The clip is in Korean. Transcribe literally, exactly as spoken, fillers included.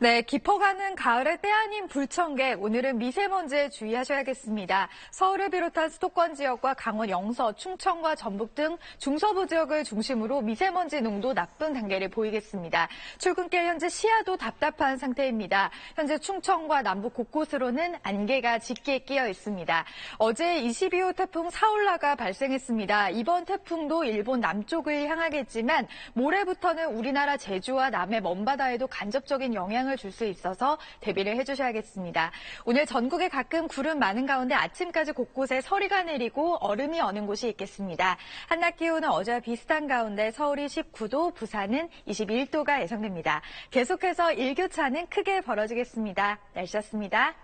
네, 깊어가는 가을의 때 아닌 불청객, 오늘은 미세먼지에 주의하셔야겠습니다. 서울을 비롯한 수도권 지역과 강원 영서, 충청과 전북 등 중서부 지역을 중심으로 미세먼지 농도 나쁜 단계를 보이겠습니다. 출근길 현재 시야도 답답한 상태입니다. 현재 충청과 남북 곳곳으로는 안개가 짙게 끼어 있습니다. 어제 이십이 호 태풍 사울라가 발생했습니다. 이번 태풍도 일본 남쪽을 향하겠지만 모레부터는 우리나라 제주와 남해 먼바다에도 간접적인 영향을 줄 수 있어서 대비를 해주셔야겠습니다. 오늘 전국에 가끔 구름 많은 가운데 아침까지 곳곳에 서리가 내리고 얼음이 어는 곳이 있겠습니다. 한낮 기온은 어제와 비슷한 가운데 서울이 십구 도, 부산은 이십일 도가 예상됩니다. 계속해서 일교차는 크게 벌어지겠습니다. 날씨였습니다.